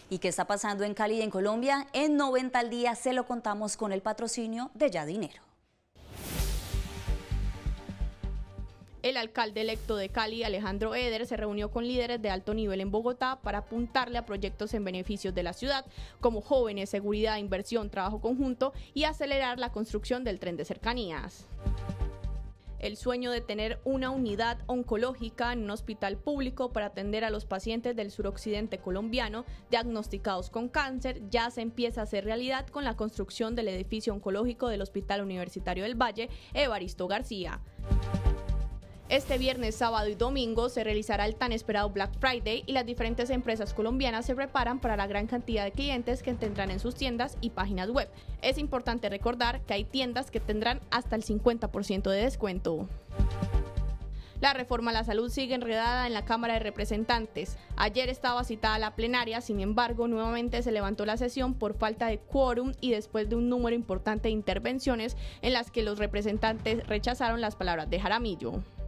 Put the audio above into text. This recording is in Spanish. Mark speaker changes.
Speaker 1: ¿Y qué está pasando en Cali y en Colombia? En 90 al día se lo contamos con el patrocinio de Ya Dinero.
Speaker 2: El alcalde electo de Cali, Alejandro Eder, se reunió con líderes de alto nivel en Bogotá para apuntarle a proyectos en beneficios de la ciudad, como jóvenes, seguridad, inversión, trabajo conjunto y acelerar la construcción del tren de cercanías. El sueño de tener una unidad oncológica en un hospital público para atender a los pacientes del suroccidente colombiano diagnosticados con cáncer ya se empieza a hacer realidad con la construcción del edificio oncológico del Hospital Universitario del Valle, Evaristo García. Este viernes, sábado y domingo se realizará el tan esperado Black Friday y las diferentes empresas colombianas se preparan para la gran cantidad de clientes que tendrán en sus tiendas y páginas web. Es importante recordar que hay tiendas que tendrán hasta el 50% de descuento. La reforma a la salud sigue enredada en la Cámara de Representantes. Ayer estaba citada la plenaria, sin embargo, nuevamente se levantó la sesión por falta de quórum y después de un número importante de intervenciones en las que los representantes rechazaron las palabras de Jaramillo.